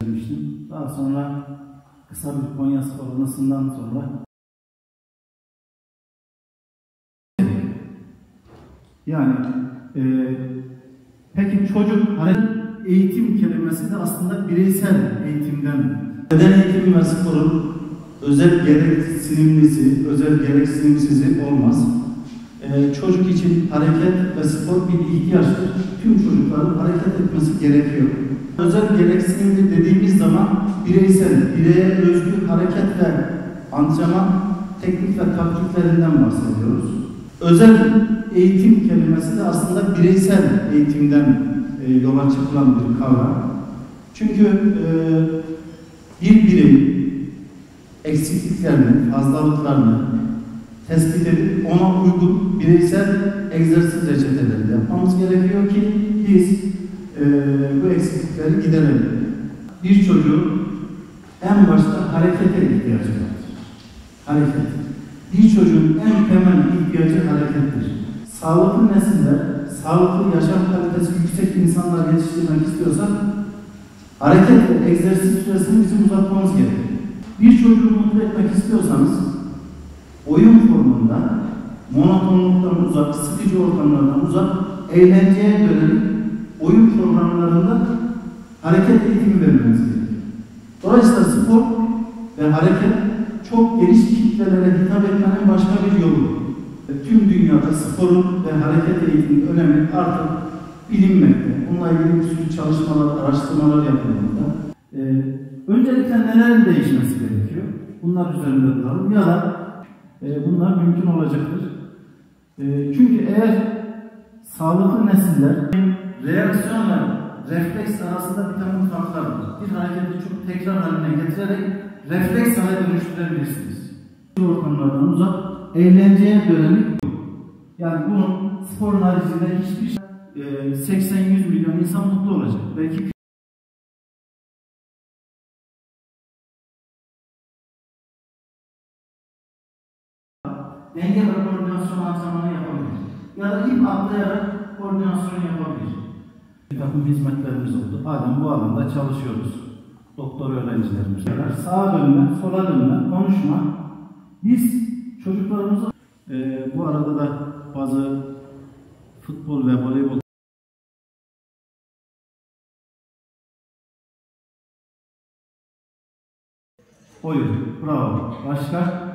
vermiştim. Daha sonra kısa bir Konyaspor anısından sonra yani peki çocuk eğitim kelimesi de aslında bireysel eğitimden. Beden eğitimi ve sporun özel gereksinimlisi, özel gereksinimsizi olmaz. Çocuk için hareket ve spor bir ihtiyaçtır. Tüm çocukların hareket etmesi gerekiyor. Özel gereksinimli dediğimiz zaman bireysel, bireye özgü hareket ve antrenman teknik ve taktiklerinden bahsediyoruz. Özel eğitim kelimesi de aslında bireysel eğitimden yola çıkılan bir kavram. Çünkü bir birey eksikliklerini, fazlalıklarını tespit edip ona uygun bireysel egzersiz reçeteleri yapmamız gerekiyor ki biz bu eksiklikleri giderelim. Bir çocuğun en başta harekete ihtiyacı vardır. Hareket. Bir çocuğun en temel ihtiyacı harekettir. Sağlıklı nesiller, sağlıklı yaşam kalitesi yüksek insanlar yetiştirmek istiyorsak hareket ve egzersiz süresini bizim uzatmamız gerekiyor. Bir çocuğu mutlu etmek istiyorsanız oyun formunda monotonluktan uzak, sıkıcı ortamlardan uzak, eğlenceye yönelik oyun programlarında hareket eğitimi vermemiz gerekiyor. Dolayısıyla spor ve hareket çok geniş kitlelere hitap etmenin başka bir yolu. Tüm dünyada sporun ve hareket eğitiminin önemi artık bilinmekte. Bununla ilgili bir sürü çalışmalar, araştırmalar yapılmakta. Öncelikle nelerin değişmesi gerekiyor? Bunlar üzerinde duralım ya da bunlar mümkün olacaktır. Çünkü eğer sağlıklı nesiller reaksiyon ve refleks arasında bir takım farklar var. Bir hareketi çok tekrar haline getirerek refleks hale dönüştürebilirsiniz. Ortamlardan uzak, eğlenceye dönelik. Yani bunun sporun haricinde hiçbir şey 80-100 milyon insan mutlu olacak. Belki denge ve koordinasyon antrenmanı yapabilir. Ya da ip atlayarak koordinasyon yapabilir. Bir takım hizmetlerimiz oldu. Halen bu alanda çalışıyoruz. Doktor öğrencilerimiz. Sağa dönme, sola dönme, konuşma. Biz çocuklarımızı bu arada da bazı futbol ve voleybol oyun. Bravo. Başka?